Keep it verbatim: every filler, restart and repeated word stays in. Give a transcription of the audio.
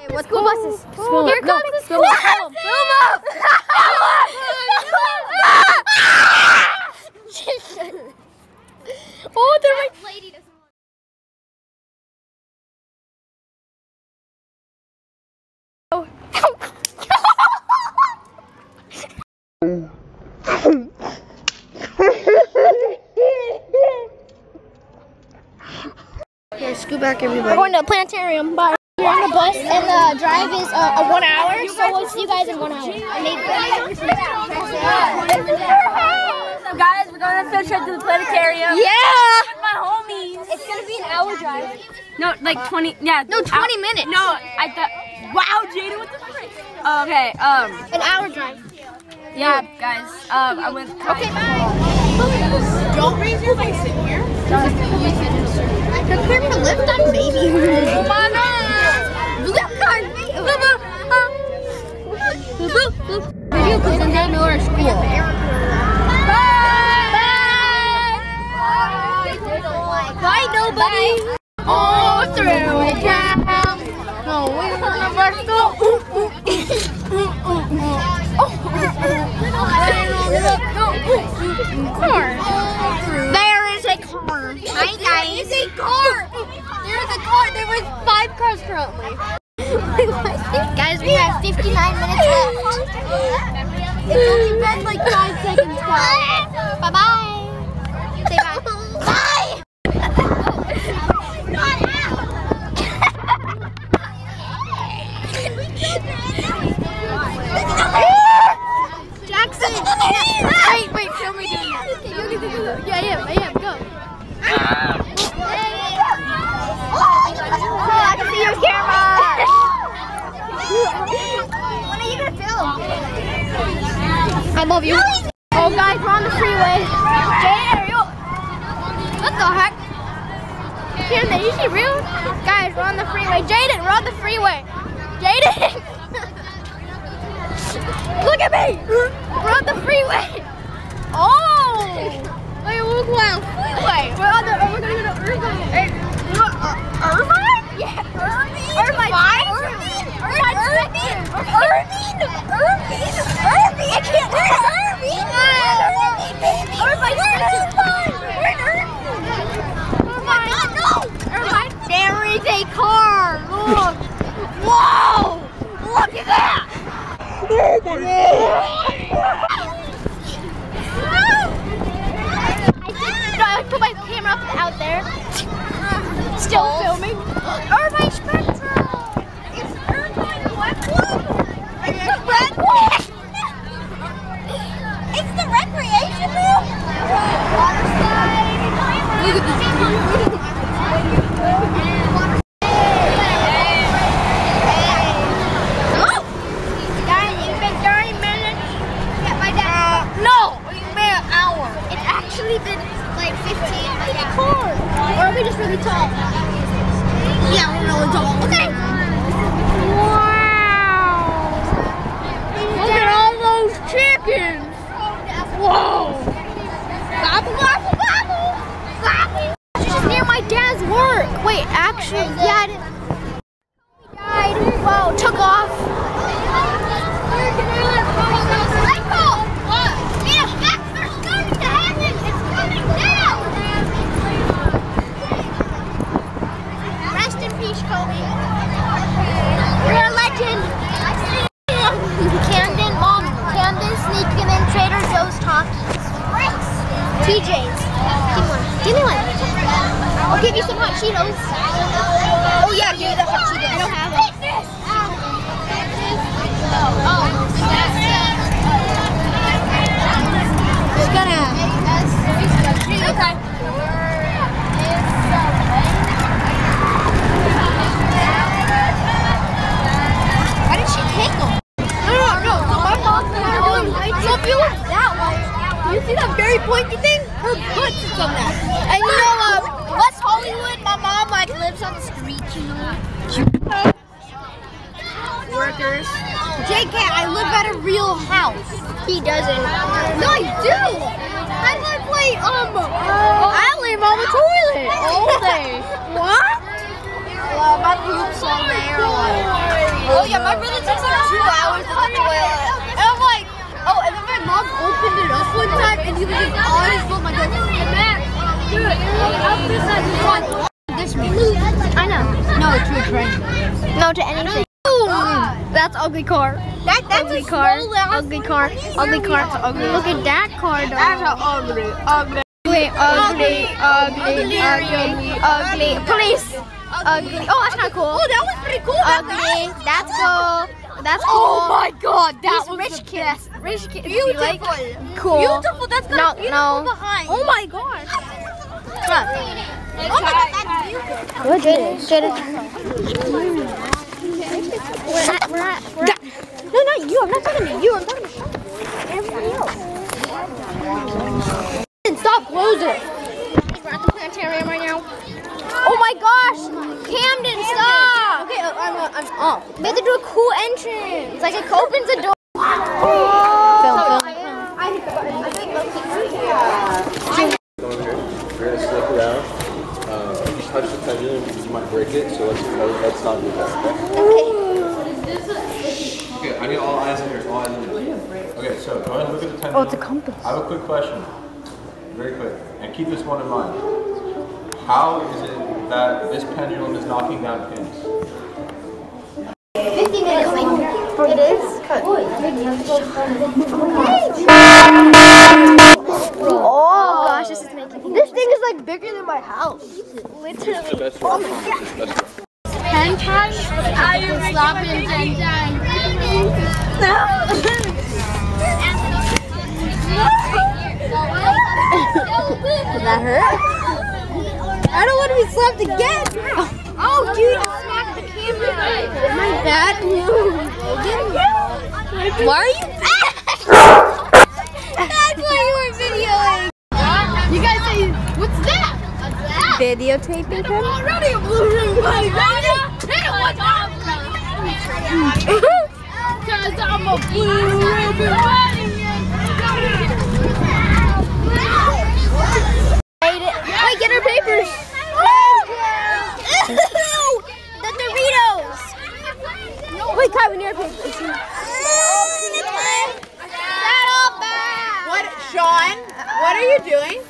What school buses? School. You're No, coming. film up. Film up. Oh, they're like lady doesn't want. Here, scoot back, everybody. We're going to Planetarium. Bye. We're on the bus, and the drive is uh, a one hour, so we'll see you guys in one hour. So guys, we're going on a field trip to the planetarium. Yeah! With my homies. It's going to be an hour drive. No, like twenty, yeah. No, twenty hour, minutes. No, I thought, wow, Jada, what the frick? Okay, um. An hour drive. Yeah, guys, um, I went. Okay, bye. Don't raise your voice in here. Prepare for lift on baby. Oh my God. Lift on video because then they know our school. Bye. Bye. Bye, nobody. All through town. No, we're gonna There is a car. Hi guys. There is a car. There is a car. There was five cars currently. Guys, we have fifty-nine minutes left. It's only been like five seconds, guys. Bye bye. Say bye. Bye. Jackson. Wait, wait, show me doing that. Yeah, yeah, I am. Go. I can see your camera. When are you gonna film? I love you. Oh, guys, we're on the freeway. Jay, are you? What the heck? Camden, is she real? Guys, we're on the freeway. Jaden, we're on the freeway. Jaden. Look at me! We're on the freeway! Oh! Wait, we're on the freeway! We're on the, we're gonna go to Irvine! Hey, what, uh, Irvine? Yeah, Irvine! Irvine! Irvine! Irvine! Irvine! Irvine! Irvine! Irvine! I can't do it! Irvine! Irvine, baby! Irvine! We're in Irvine! We're in Irvine! Irvine! No! Irvine! There is a car! Look! Whoa! Look at that! Oh my God! I put my camera up out there. Still filming. Irvine Spectrum! It's Irvine Westwood! It's Redwood! It's the recreation room! Water slide! Look at this. Been like fifteen. Yeah. Or are we just really tall? Yeah, we're really tall. Okay. Wow. Look at all those chickens. Whoa. Gobble, gobble, gobble. Gobble. This is near my dad's work. Wait, actually, Dad died. Wow, took off. You're a legend. Camden, Mom. Camden sneaking in Trader Joe's Talkies. T J's. Give me one. Give me one. I'll give you some hot Cheetos. Oh yeah, give me the hot Cheetos. I don't have them. Oh. Just gonna. Okay. You see that very pointy thing? Her butt is on that. And you know, um, West Hollywood, my mom like lives on the street, you know. Workers. J K, I live at a real house. He doesn't. No, I do. I live like um. Uh, I live on the toilet all day. What? Well, my poop's on there. yeah, my brother takes like two hours at the toilet. And I'm like, oh, and then my mom opened it up one time and he was like on his phone. My God, dude, this blue. I know. No, to a train. No, to anything. That's ugly car. That, that's ugly a car. Ugly car. Ugly car. That's ugly. Look at that car, though. That's ugly. Ugly. Ugly. Ugly. Ugly. Ugly. Ugly. Police. Ugly. Oh, that's kind of cool. Oh, that was pretty cool. Ugly. That's cool. That's cool. Oh my God, that These was rich the kids. Rich kids. Beautiful. Like, cool. Beautiful. That's got No, a beautiful no. behind. Oh my gosh. Oh my God, that's beautiful. What is it? We're at, we're at, we're at. No, not you. I'm not talking to you. I'm talking to everybody else. Stop closing. We're at the planetarium right now. Oh my gosh. Camden, stop. Okay, uh, I'm, uh, I'm off. We have to do a cool entrance. Like it opens the door. Film, film. We're gonna slip around. Um, if you touch the pendulum, you might break it. So let's let's not do that. Okay. Okay, I need all eyes in here. All eyes in here. Okay, so go ahead and look at the pendulum. Oh, it's a compass. I have a quick question. Very quick, and keep this one in mind. How is it that this pendulum is knocking down pins? fifty minutes. It is? Oh gosh, this is making this thing is like bigger than my house. Literally. The best one. Best one. Ten times? I am slapping ten times. Did that hurt? I don't want to be slapped again. Oh, dude, I smacked the camera. My bad. Why are you? That's why you were videoing. You guys say, what's that? Videotaping him? Already a blue room buddy, ready? Hey, what's up? Cause I'm a blue room buddy. Wait, get our papers. The Doritos. Wait, Kai, we need our papers. What, Sean? What are you doing?